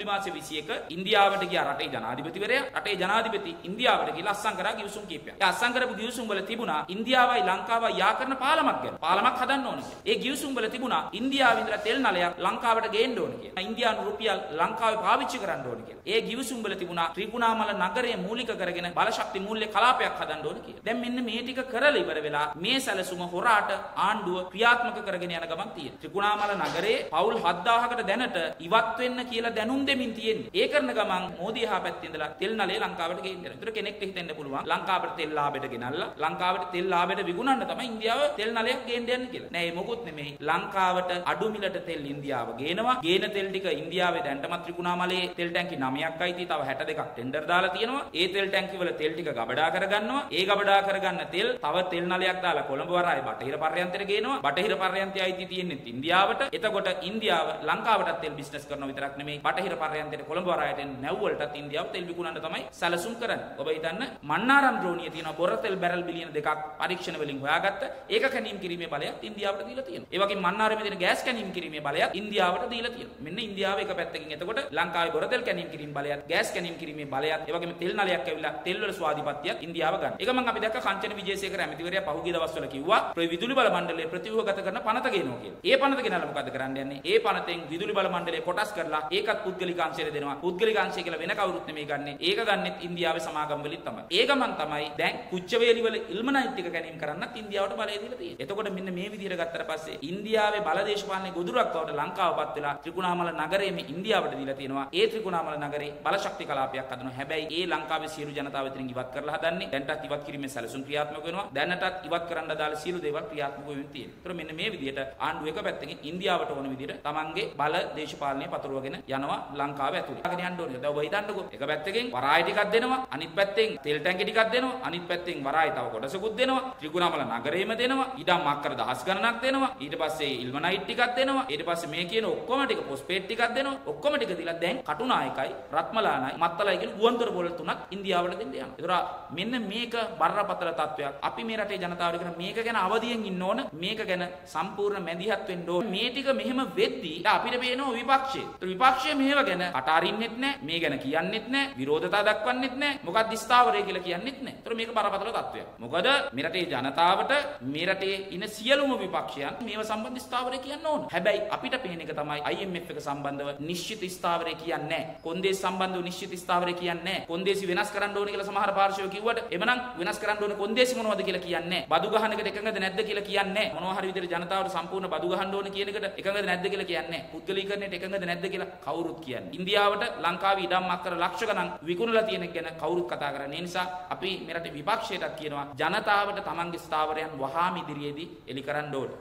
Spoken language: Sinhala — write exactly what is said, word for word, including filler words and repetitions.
ජූලි මාසේ විසි එක ඉන්දියාවට ගියා රටේ ජනාධිපතිවරයා. රටේ ජනාධිපති ඉන්දියාවට ගිහලා අස්සම් කරා ගිවිසුම් කීපයක්. ඒ අස්සම් කරපු ගිවිසුම් වල තිබුණා ඉන්දියාවයි ලංකාවයි යා කරන පාලමක් ගැන. පාලමක් හදන්න ඕන කියලා. ඒ ගිවිසුම් වල තිබුණා ඉන්දියාවේ ඉඳලා තෙල් නලයක් ලංකාවට ගේන්න ඕන කියලා. ඉන්දියානු රුපියල් ලංකාවේ පාවිච්චි කරන්න ඕන කියලා. ඒ ගිවිසුම් වල තිබුණා ත්‍රිකුණාමල නගරය මූලික කරගෙන බලශක්ති මූල්‍ය කලාපයක් හදන්න ඕන කියලා. දැන් මෙන්න මේ ටික කරලා ඉවර වෙලා මේ සැලසුම හොරාට ආණ්ඩුව ක්‍රියාත්මක කරගෙන යන ගමන් තියෙනවා. ත්‍රිකුණාමල නගරේ පවුල් හත්දාහකට දැනට ඉවත් වෙන්න කියලා දැනුම් දෙමින් තියෙන්නේ. ඒ කරන ගමන් මෝදි එහා පැත්තේ ඉඳලා තෙල් නලය ලංකාවට ගේන්න යනවා. ඒතර කෙනෙක්ට හිතෙන්න පුළුවන් ලංකාවට තෙල් ලාභයට ගෙනල්ලා ලංකාවට තෙල් ලාභයට විකුණන්න තමයි ඉන්දියාව තෙල් නලයක් ගේන්න යන්නේ කියලා. නෑ ඒ මොකුත් නෙමෙයි. ලංකාවට අඩු මිලට තෙල් ඉන්දියාව ගේනවා. ගේන තෙල් ටික ඉන්දියාවේ දැන්ටමත් ත්‍රිකුණාමලයේ තෙල් ටැංකි නවයක් අයිති තව හැට දෙකක් ටෙන්ඩර් දාලා තියෙනවා. ඒ තෙල් ටැංකි වල තෙල් ටික ගබඩා කරගන්නවා. ඒ ගබඩා කරගන්න තෙල් තව තෙල් නලයක් දාලා කොළඹ වරාය බටහිර පර්යන්තයට ගේනවා. බටහිර පර්යන්තය අයිති තියෙන්නේ ඉන්දියාවට. එතකොට ඉන්දියාව ලංකාවටත් තෙල් බිස්නස් කරනවා විතරක් නෙමෙයි බටහිර පර්යන්තයට කොළඹ වරායට නැව් වලටත් ඉන්දියාව තෙල් විකුණන්න තමයි සැලසුම් කරන්නේ. ඔබ හිතන්න මන්නාරම් ද්‍රෝණිය තියෙනවා බොර තෙල් බැරල් බිලියන දෙකක් පරීක්ෂණ වලින් හොයාගත්ත. ඒක කැණීම් කිරීමේ බලයත් ඉන්දියාවට දීලා තියෙනවා. ඒ වගේම මන්නාරමේ තියෙන ගෑස් කැණීම් කිරීමේ බලයත් ඉන්දියාවට දීලා තියෙනවා. මෙන්න ඉන්දියාව එක පැත්තකින් එතකොට ලංකාවේ බොර තෙල් කැණීම් කිරීම බලයත් ගෑස් කැණීම් කිරීමේ බලයත් ඒ වගේම තෙල් නලයක් ඇවිල්ලා තෙල් වල ස්වාධිපත්‍යයක් ඉන්දියාව ගන්න. ඒක මම අපි දැක්ක කංචන විජේසේකර ඇමතිවරයා පහුගිය දවස්වල කිව්වා විදුලි බල මණ්ඩලයේ ප්‍රතිව්‍යුහගත කරන පනත ගේනවා කියලා. ඒ පනත ගෙනල්ලා මොකද්ද කරන්න යන්නේ? ඒ පනතෙන් විදුලි බල මණ්ඩලය කොටස් කරලා ඒකත් පුද්ගලික අංශයට දෙනවා. පුද්ගලික අංශය කියලා වෙන කවුරුත් නෙමෙයි ගන්නෙ. ඒක ගන්නෙත් ඉන්දියාවේ සමාගම් වලින් තමයි. ඒ ගමන් තමයි දැන් කුච්චවේලි වල ඉල්මනයිට් ටික ගැනීම කරන්නත් ඉන්දියාවට බලය දීලා තියෙන්නේ. එතකොට මෙන්න මේ විදිහට ගත්තට පස්සේ ඉන්දියාවේ බල දේශපාලන ගොදුරක් බවට ලංකාවපත් වෙලා ත්‍රිකුණාමල නගරයේ මේ ඉන්දියාවට දීලා තියෙනවා. ඒ ත්‍රිකුණාමල නගරේ බලශක්ති කලාපයක් හදනවා. හැබැයි ඒ ලංකාවේ සියලු ජනතාව අතරින් ඉවත් කරලා හදන්නේ. දැන්ටත් ඉවත් කිරීමේ සැලසුම් ක්‍රියාත්මක වෙනවා. දැනටත් ඉවත් කරන්න දාලා සියලු දේවල් ක්‍රියාත්මක වෙමින් තියෙනවා. ඒතර මෙන්න මේ විදිහට ආණ්ඩුව එක පැත්තකින් ඉන්දියාවට ඕන විදිහට තමන්ගේ බල දේශපාලනය පතුරවගෙන යනවා ලංකාව ඇතුළේ. අගෙන යන්න ඕනේ. දැන් ඔබ හිතන්නකෝ. එක පැත්තකින් වරාය ටිකක් දෙනවා. අනිත් පැත්තෙන් තෙල් ටැංකි ටිකක් දෙනවා. අනිත් පැත්තෙන් වරාය තව කොටසකුත් දෙනවා. ත්‍රිකුණාමල නගරේම දෙනවා. ඉඩම් අක්කර දහස් ගණනක් දෙනවා. ඊට පස්සේ ඉල්මනයිට් ටිකක් දෙනවා. ඊට පස්සේ මේ කියන ඔක්කොම ටික පොස්පේට් ටිකක් දෙනවා. ඔක්කොම ටික දීලා දැන් කටුනායකයි රත්මලානයි මත්තලයි කියන ගුවන්තොට බෝල තුනක් ඉන්දියාවට දෙන්න යනවා. ඒතර මෙන්න මේක බරපතල තත්වයක්. අපි මේ රටේ ජනතාවට කියන මේක ගැන අවදියෙන් ඉන්න ඕන. මේක ගැන සම්පූර්ණ මැදිහත් වෙන්න ඕන. මේ ටික මෙහෙම වෙද්දී අපිට පේනවා විපක්ෂය. විපක්ෂය මේව ගැන කටාරින්නෙත් නැහැ. මේ ගැන කියන්නෙත් නැහැ. විරෝධතා දක්වන්නෙත් නැහැ. මොකක්ද ස්ථාවරය කියලා කියන්නෙත් නැහැ. ඒතර මේක බරපතල තත්වයක්. මොකද මේ රටේ ජනතාවට මේ රටේ ඉන සියලුම විපක්ෂයන් මේව සම්බන්ධ ස්ථාවරය කියන්න ඕන. හැබැයි අපිට පේන එක තමයි I M F එක සම්බන්ධව නිශ්චිත ස්ථාවරය කියන්නේ නැහැ. කොන්දේසි සම්බන්ධව නිශ්චිත ස්ථාවරය කියන්නේ නැහැ. කොන්දේසි වෙනස් කරන්න ඕන කියලා සමහර පාර්ශව කිව්වට එමනම් වෙනස් කරන්න ඕන කොන්දේසි මොනවද කියලා කියන්නේ නැහැ. බදු ගහන එකට එකඟද නැද්ද කියලා කියන්නේ නැහැ. මොනවා හරි විදිහට ජනතාවට සම්පූර්ණ බදු ගහන්න ඕන කියන එකට එකඟද නැද්ද කියලා කියන්නේ නැහැ. පුද්ගලීකරණයට එකඟද නැද්ද කියලා කවුරුත් කියන්නේ. ඉන්දියාවට ලංකාවේ ඉඩම් අක්කර ලක්ෂ ගණන් විකුණලා තියෙන එක ගැන කවුරුත් කතා කරන්නේ. ඒ නිසා අපි මේ රටේ විපක්ෂයටත් කියනවා ජනතාවට තමන්ගේ ස්ථාවරයන් වහාම ඉදිරියේදී එලි කරන්න ඕනේ.